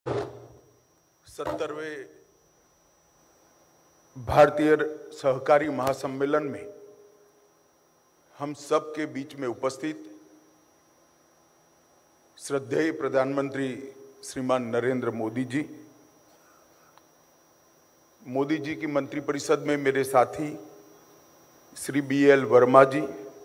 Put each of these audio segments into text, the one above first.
70वें भारतीय सहकारी महासम्मेलन में हम सब के बीच में उपस्थित श्रद्धेय प्रधानमंत्री श्रीमान नरेंद्र मोदी जी की मंत्रिपरिषद में मेरे साथी श्री BL वर्मा जी,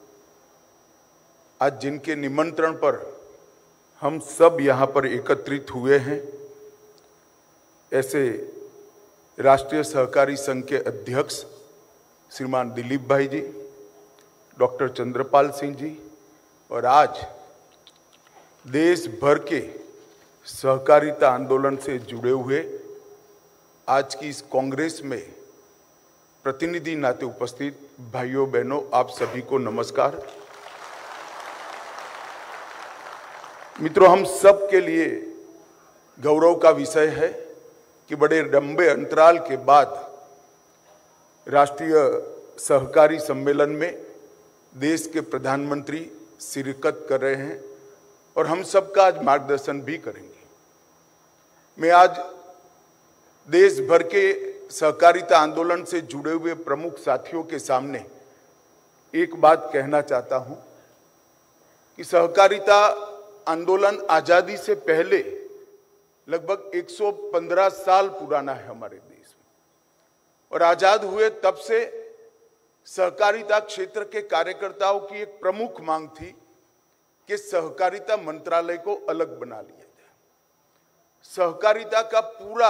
आज जिनके निमंत्रण पर हम सब यहाँ पर एकत्रित हुए हैं, ऐसे राष्ट्रीय सहकारी संघ के अध्यक्ष श्रीमान दिलीप भाई जी, डॉक्टर चंद्रपाल सिंह जी, और आज देश भर के सहकारिता आंदोलन से जुड़े हुए आज की इस कांग्रेस में प्रतिनिधि नाते उपस्थित भाइयों बहनों, आप सभी को नमस्कार। मित्रों, हम सब के लिए गौरव का विषय है कि बड़े लंबे अंतराल के बाद राष्ट्रीय सहकारी सम्मेलन में देश के प्रधानमंत्री शिरकत कर रहे हैं और हम सबका आज मार्गदर्शन भी करेंगे। मैं आज देश भर के सहकारिता आंदोलन से जुड़े हुए प्रमुख साथियों के सामने एक बात कहना चाहता हूं कि सहकारिता आंदोलन आजादी से पहले लगभग 115 साल पुराना है हमारे देश में, और आजाद हुए तब से सहकारिता क्षेत्र के कार्यकर्ताओं की एक प्रमुख मांग थी कि सहकारिता मंत्रालय को अलग बना लिया जाए। सहकारिता का पूरा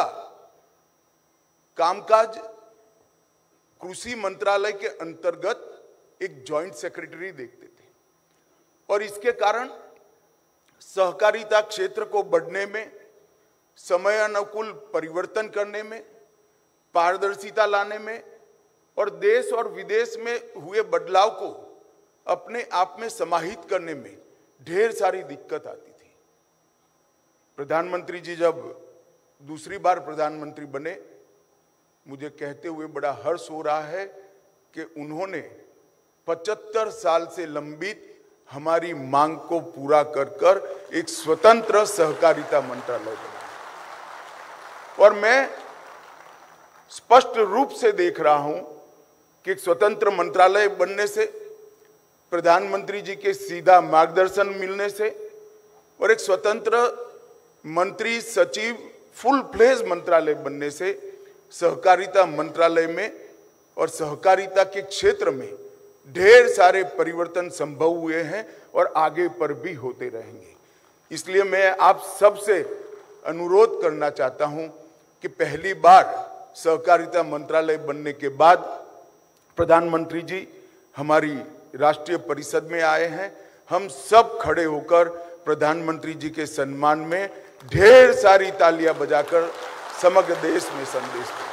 कामकाज कृषि मंत्रालय के अंतर्गत एक जॉइंट सेक्रेटरी देखते थे, और इसके कारण सहकारिता क्षेत्र को बढ़ने में, समय अनुकूल परिवर्तन करने में, पारदर्शिता लाने में और देश और विदेश में हुए बदलाव को अपने आप में समाहित करने में ढेर सारी दिक्कत आती थी। प्रधानमंत्री जी जब दूसरी बार प्रधानमंत्री बने, मुझे कहते हुए बड़ा हर्ष हो रहा है कि उन्होंने 75 साल से लंबित हमारी मांग को पूरा कर एक स्वतंत्र सहकारिता मंत्रालय बनाया, और मैं स्पष्ट रूप से देख रहा हूं कि एक स्वतंत्र मंत्रालय बनने से, प्रधानमंत्री जी के सीधा मार्गदर्शन मिलने से और एक स्वतंत्र मंत्री सचिव फुल फ्लेज मंत्रालय बनने से सहकारिता मंत्रालय में और सहकारिता के क्षेत्र में ढेर सारे परिवर्तन संभव हुए हैं और आगे पर भी होते रहेंगे। इसलिए मैं आप सबसे अनुरोध करना चाहता हूं कि पहली बार सहकारिता मंत्रालय बनने के बाद प्रधानमंत्री जी हमारी राष्ट्रीय परिषद में आए हैं। हम सब खड़े होकर प्रधानमंत्री जी के सम्मान में ढेर सारी तालियां बजाकर समग्र देश में संदेश दें।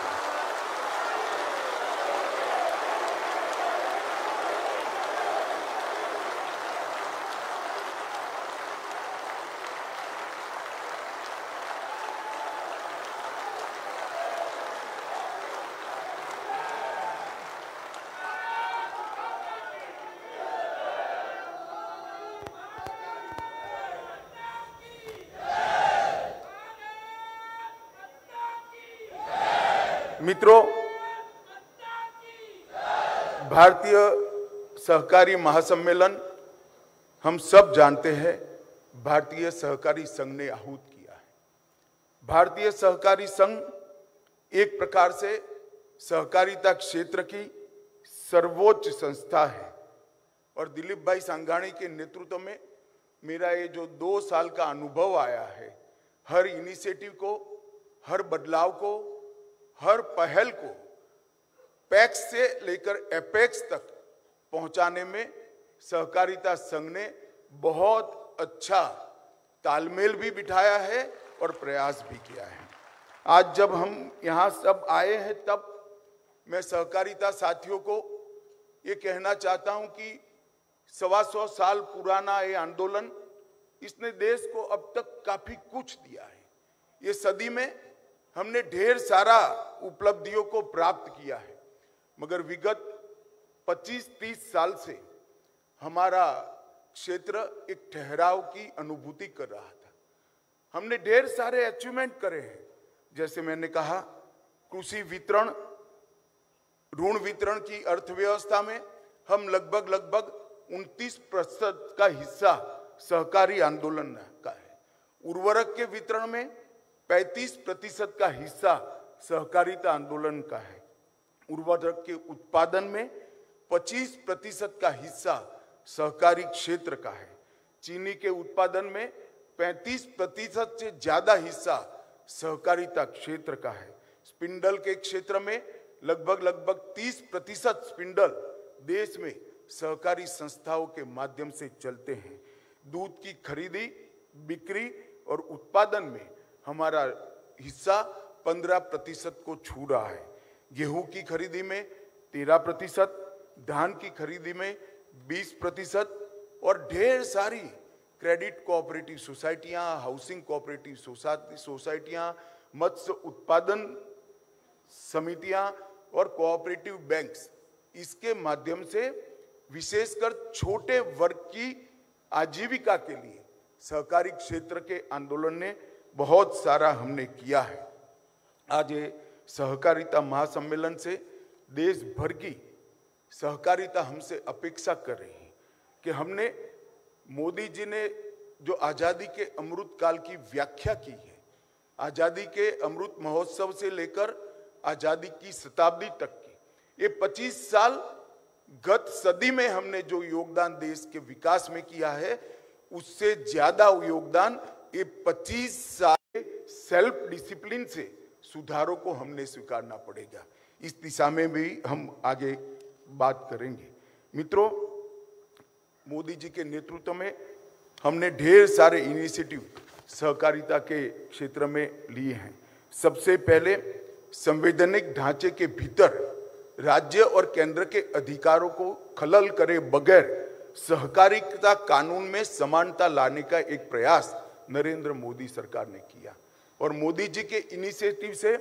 मित्रों, भारतीय सहकारी महासम्मेलन हम सब जानते हैं भारतीय सहकारी संघ ने आहूत किया है। भारतीय सहकारी संघ एक प्रकार से सहकारिता क्षेत्र की सर्वोच्च संस्था है, और दिलीप भाई सांघानी के नेतृत्व में मेरा ये जो 2 साल का अनुभव आया है, हर इनिशिएटिव को, हर बदलाव को, हर पहल को पैक्स से लेकर एपेक्स तक पहुंचाने में सहकारिता संघ ने बहुत अच्छा तालमेल भी बिठाया है और प्रयास भी किया है। आज जब हम यहाँ सब आए हैं, तब मैं सहकारिता साथियों को ये कहना चाहता हूं कि 125 साल पुराना ये आंदोलन, इसने देश को अब तक काफी कुछ दिया है। ये सदी में हमने ढेर सारा उपलब्धियों को प्राप्त किया है, मगर विगत 25-30 साल से हमारा क्षेत्र एक ठहराव की अनुभूति कर रहा था। हमने ढेर सारे अचीवमेंट करे हैं। जैसे मैंने कहा, कृषि वितरण, ऋण वितरण की अर्थव्यवस्था में हम लगभग 29% का हिस्सा सहकारी आंदोलन का है। उर्वरक के वितरण में 35% का हिस्सा सहकारिता आंदोलन का है। उर्वरक के उत्पादन में 25% का हिस्सा सहकारी क्षेत्र का है। चीनी के उत्पादन में 35% से ज्यादा हिस्सा सहकारिता क्षेत्र का है। स्पिंडल के क्षेत्र में लगभग 30% स्पिंडल देश में सहकारी संस्थाओं के माध्यम से चलते हैं। दूध की खरीदी, बिक्री और उत्पादन में हमारा हिस्सा 15% को छू रहा है। गेहूं की खरीदी में 13%, धान की खरीदी में 20% और ढेर सारी क्रेडिट कोऑपरेटिव सोसाइटियां, हाउसिंग कोऑपरेटिव सोसाइटियां, मत्स्य उत्पादन समितियां और कोऑपरेटिव बैंक्स, इसके माध्यम से विशेषकर छोटे वर्ग की आजीविका के लिए सहकारी क्षेत्र के आंदोलन ने बहुत सारा हमने किया है। आज ये सहकारिता महासम्मेलन से देश भर की सहकारिता हमसे अपेक्षा कर रही है कि हमने, मोदी जी ने जो आजादी के अमृत काल की व्याख्या की है, आजादी के अमृत महोत्सव से लेकर आजादी की शताब्दी तक की, ये 25 साल गत सदी में हमने जो योगदान देश के विकास में किया है, उससे ज्यादा योगदान ये 25 साल सेल्फ डिसिप्लिन से सुधारों को हमने स्वीकारना पड़ेगा। इस दिशा में भी हम आगे बात करेंगे। मित्रों, मोदी जी के नेतृत्व में हमने ढेर सारे इनिशिएटिव सहकारिता के क्षेत्र में लिए हैं। सबसे पहले संवैधानिक ढांचे के भीतर राज्य और केंद्र के अधिकारों को खलल करे बगैर सहकारिता कानून में समानता लाने का एक प्रयास नरेंद्र मोदी सरकार ने किया और मोदी जी के इनिशिएटिव से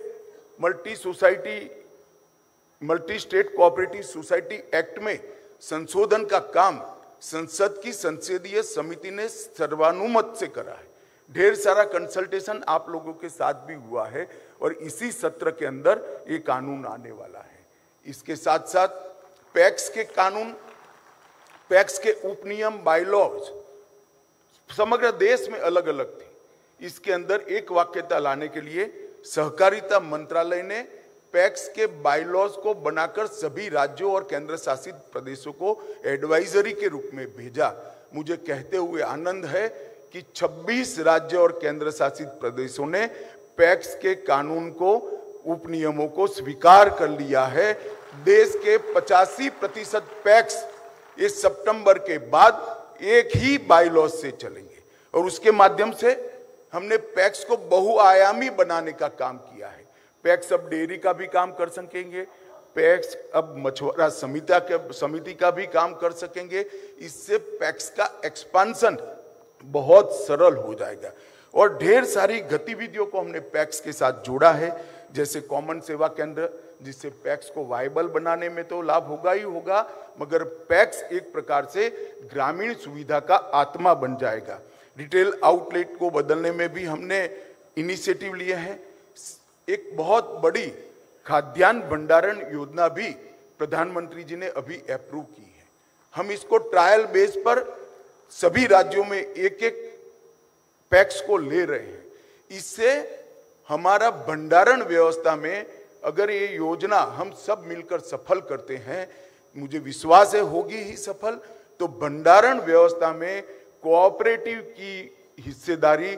multi state cooperative society act में संशोधन का काम संसद की संसदीय समिति ने सर्वानुमत से करा है। ढेर सारा कंसल्टेशन आप लोगों के साथ भी हुआ है और इसी सत्र के अंदर ये कानून आने वाला है। इसके साथ साथ पैक्स के कानून, पैक्स के उपनियम, बायलॉज समग्र देश में अलग अलग थे। इसके अंदर एक वाक्यता लाने के लिए सहकारिता मंत्रालय ने पैक्स के बायलॉज को बनाकर सभी राज्यों और केंद्र शासित प्रदेशों को एडवाइजरी के रूप में भेजा। मुझे कहते हुए आनंद है कि 26 राज्य और केंद्र शासित प्रदेशों ने पैक्स के कानून को, उपनियमों को स्वीकार कर लिया है। देश के 85% पैक्स इस सितंबर के बाद एक ही बायलॉज से चलेंगे और उसके माध्यम से हमने पैक्स को बहुआयामी बनाने का काम किया है। पैक्स अब डेयरी का भी काम कर सकेंगे, पैक्स अब मछुआरा समिति का भी काम कर सकेंगे। इससे पैक्स का एक्सपांशन बहुत सरल हो जाएगा और ढेर सारी गतिविधियों को हमने पैक्स के साथ जोड़ा है, जैसे कॉमन सेवा केंद्र, जिससे पैक्स को वायबल बनाने में तो लाभ होगा ही होगा, मगर पैक्स एक प्रकार से ग्रामीण सुविधा का आत्मा बन जाएगा। रिटेल आउटलेट को बदलने में भी हमने इनिशिएटिव लिए हैं। एक बहुत बड़ी खाद्यान्न भंडारण योजना भी प्रधानमंत्री जी ने अभी अप्रूव की है। हम इसको ट्रायल बेस पर सभी राज्यों में एक एक पैक्स को ले रहे हैं। इससे हमारा भंडारण व्यवस्था में अगर ये योजना हम सब मिलकर सफल करते हैं, मुझे विश्वास है होगी ही सफल, तो भंडारण व्यवस्था में कोऑपरेटिव की हिस्सेदारी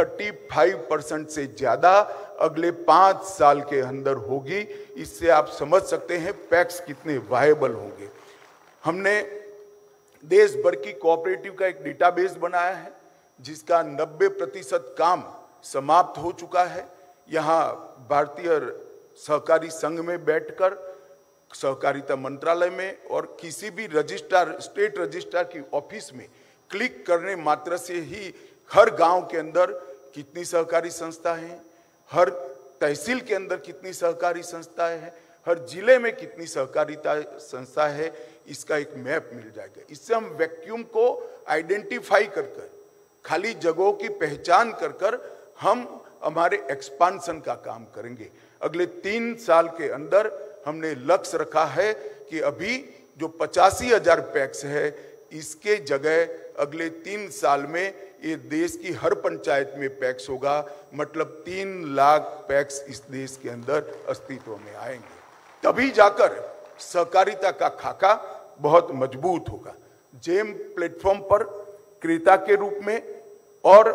35% से ज्यादा अगले 5 साल के अंदर होगी। इससे आप समझ सकते हैं पैक्स कितने वायबल होंगे। हमने देश भर की कोऑपरेटिव का एक डेटाबेस बनाया है जिसका 90% काम समाप्त हो चुका है। यहाँ भारतीय सहकारी संघ में बैठकर सहकारिता मंत्रालय में और किसी भी रजिस्ट्रार, स्टेट रजिस्ट्रार की ऑफिस में क्लिक करने मात्र से ही हर गांव के अंदर कितनी सहकारी संस्थाएं हैं, हर तहसील के अंदर कितनी सहकारी संस्थाएं हैं, हर जिले में कितनी सहकारिता संस्था है, इसका एक मैप मिल जाएगा। इससे हम वैक्यूम को आइडेंटिफाई कर खाली जगहों की पहचान कर हम हमारे एक्सपांशन का काम करेंगे। अगले 3 साल के अंदर हमने लक्ष्य रखा है कि अभी जो 85,000 पैक्स है, इसके जगह अगले 3 साल में ये देश की हर पंचायत में पैक्स होगा। मतलब 3 लाख पैक्स इस देश के अंदर अस्तित्व में आएंगे। तभी जाकर सहकारिता का खाका बहुत मजबूत होगा। जेम प्लेटफॉर्म पर क्रेता के रूप में और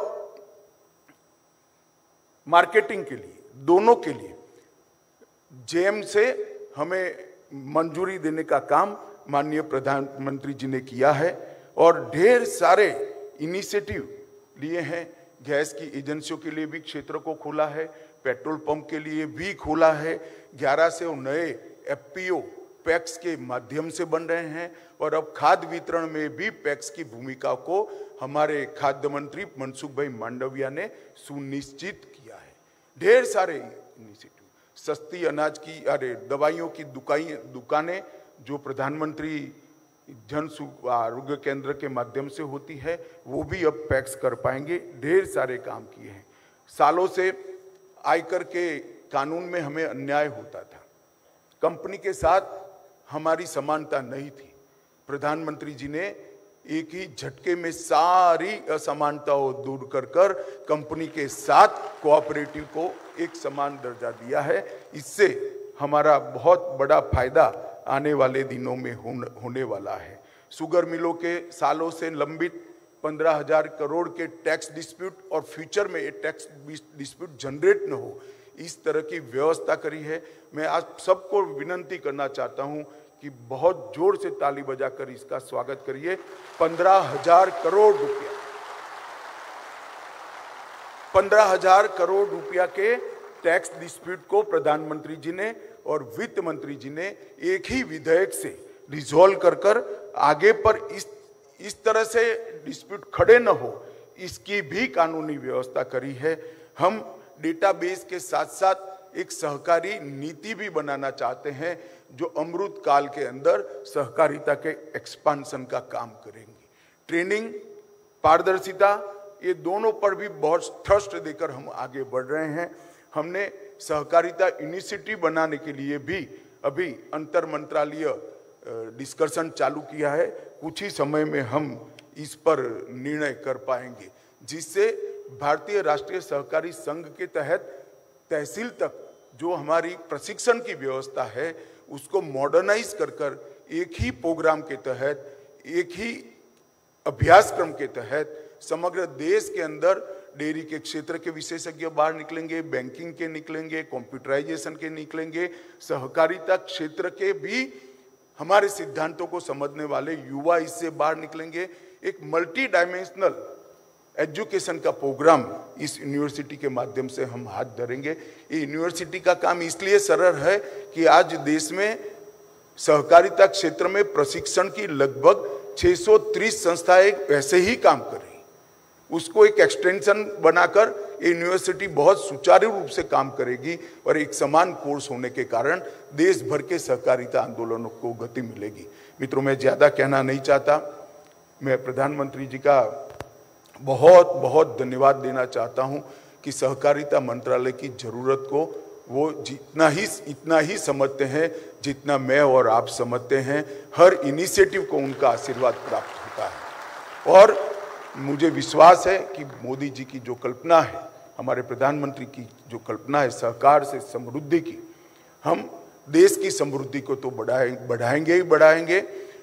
मार्केटिंग के लिए, दोनों के लिए जेम से हमें मंजूरी देने का काम माननीय प्रधानमंत्री जी ने किया है और ढेर सारे इनिशिएटिव लिए हैं। गैस की एजेंसियों के लिए भी क्षेत्र को खोला है, पेट्रोल पंप के लिए भी खोला है। 1100 नए एफपीओ पैक्स के माध्यम से बन रहे हैं और अब खाद्य वितरण में भी पैक्स की भूमिका को हमारे खाद्य मंत्री मनसुख भाई मांडविया ने सुनिश्चित किया है। ढेर सारे इनिशिएटिव, सस्ती अनाज की दवाइयों की दुकानें जो प्रधानमंत्री जन आरोग्य केंद्र के माध्यम से होती है, वो भी अब पैक्स कर पाएंगे। ढेर सारे काम किए हैं। सालों से आयकर के कानून में हमें अन्याय होता था, कंपनी के साथ हमारी समानता नहीं थी। प्रधानमंत्री जी ने एक ही झटके में सारी असमानताओं दूर कर कंपनी के साथ कोऑपरेटिव को एक समान दर्जा दिया है। इससे हमारा बहुत बड़ा फायदा आने वाले दिनों में होने वाला है। शुगर मिलों के सालों से लंबित 15,000 करोड़ के टैक्स डिस्प्यूट और फ्यूचर में ये टैक्स डिस्प्यूट जनरेट न हो, इस तरह की व्यवस्था करी है। मैं आप सबको विनंती करना चाहता हूं कि बहुत जोर से ताली बजाकर इसका स्वागत करिए। 15,000 करोड़ रुपया, 15,000 करोड़ रुपया के टैक्स डिस्प्यूट को प्रधानमंत्री जी ने और वित्त मंत्री जी ने एक ही विधेयक से रिजॉल्व कर आगे पर इस तरह से डिस्प्यूट खड़े न हो, इसकी भी कानूनी व्यवस्था करी है। हम डेटाबेस के साथ साथ एक सहकारी नीति भी बनाना चाहते हैं जो अमृत काल के अंदर सहकारिता के एक्सपांशन का काम करेंगे। ट्रेनिंग, पारदर्शिता, ये दोनों पर भी बहुत थ्रस्ट देकर हम आगे बढ़ रहे हैं। हमने सहकारिता इनिशिएटिव बनाने के लिए भी अभी अंतर मंत्रालय डिस्कशन चालू किया है। कुछ ही समय में हम इस पर निर्णय कर पाएंगे, जिससे भारतीय राष्ट्रीय सहकारी संघ के तहत तहसील तक जो हमारी प्रशिक्षण की व्यवस्था है उसको मॉडर्नाइज कर एक ही प्रोग्राम के तहत, एक ही अभ्यासक्रम के तहत समग्र देश के अंदर डेयरी के क्षेत्र के विशेषज्ञ बाहर निकलेंगे, बैंकिंग के निकलेंगे, कंप्यूटराइजेशन के निकलेंगे, सहकारिता क्षेत्र के भी हमारे सिद्धांतों को समझने वाले युवा इससे बाहर निकलेंगे। एक मल्टी डायमेंशनल एजुकेशन का प्रोग्राम इस यूनिवर्सिटी के माध्यम से हम हाथ धरेंगे। ये यूनिवर्सिटी का काम इसलिए सरल है कि आज देश में सहकारिता क्षेत्र में प्रशिक्षण की लगभग 630 संस्थाएं वैसे ही काम कर रही, उसको एक एक्सटेंशन बनाकर ये यूनिवर्सिटी बहुत सुचारू रूप से काम करेगी और एक समान कोर्स होने के कारण देश भर के सहकारिता आंदोलनों को गति मिलेगी। मित्रों, मैं ज्यादा कहना नहीं चाहता। मैं प्रधानमंत्री जी का बहुत बहुत धन्यवाद देना चाहता हूं कि सहकारिता मंत्रालय की जरूरत को वो इतना ही समझते हैं जितना मैं और आप समझते हैं। हर इनिशिएटिव को उनका आशीर्वाद प्राप्त होता है और मुझे विश्वास है कि मोदी जी की जो कल्पना है, हमारे प्रधानमंत्री की जो कल्पना है सहकार से समृद्धि की, हम देश की समृद्धि को तो बढ़ाएंगे ही बढ़ाएंगे।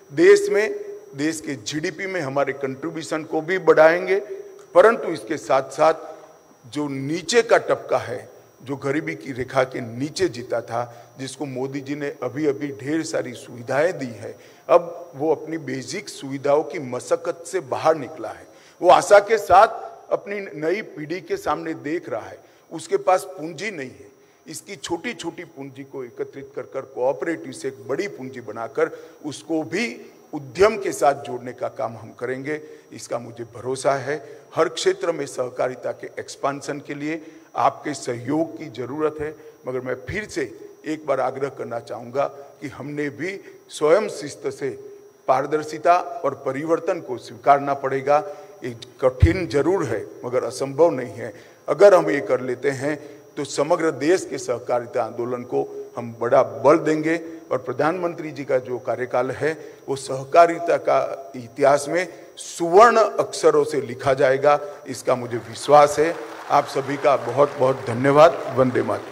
देश के जीडीपी में हमारे कंट्रीब्यूशन को भी बढ़ाएंगे, परंतु इसके साथ साथ जो नीचे का तबका है, जो गरीबी की रेखा के नीचे जीता था, जिसको मोदी जी ने अभी अभी ढेर सारी सुविधाएं दी है, अब वो अपनी बेसिक सुविधाओं की मशक्कत से बाहर निकला है। वो आशा के साथ अपनी नई पीढ़ी के सामने देख रहा है। उसके पास पूंजी नहीं है, इसकी छोटी छोटी पूंजी को एकत्रित कर कोऑपरेटिव से एक बड़ी पूंजी बनाकर उसको भी उद्यम के साथ जोड़ने का काम हम करेंगे, इसका मुझे भरोसा है। हर क्षेत्र में सहकारिता के एक्सपांशन के लिए आपके सहयोग की जरूरत है, मगर मैं फिर से एक बार आग्रह करना चाहूँगा कि हमने भी स्वयं शिस्त से पारदर्शिता और परिवर्तन को स्वीकारना पड़ेगा। एक कठिन जरूर है मगर असंभव नहीं है। अगर हम ये कर लेते हैं तो समग्र देश के सहकारिता आंदोलन को हम बड़ा बल देंगे और प्रधानमंत्री जी का जो कार्यकाल है वो सहकारिता का इतिहास में सुवर्ण अक्षरों से लिखा जाएगा, इसका मुझे विश्वास है। आप सभी का बहुत बहुत धन्यवाद। वंदे मातरम।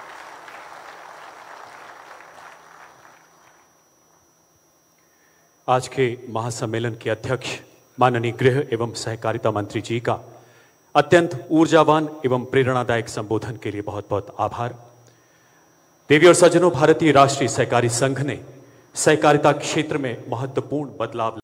आज के महासम्मेलन के अध्यक्ष माननीय गृह एवं सहकारिता मंत्री जी का अत्यंत ऊर्जावान एवं प्रेरणादायक संबोधन के लिए बहुत बहुत आभार। देवी और सज्जनों, भारतीय राष्ट्रीय सहकारी संघ ने सहकारिता क्षेत्र में महत्वपूर्ण बदलाव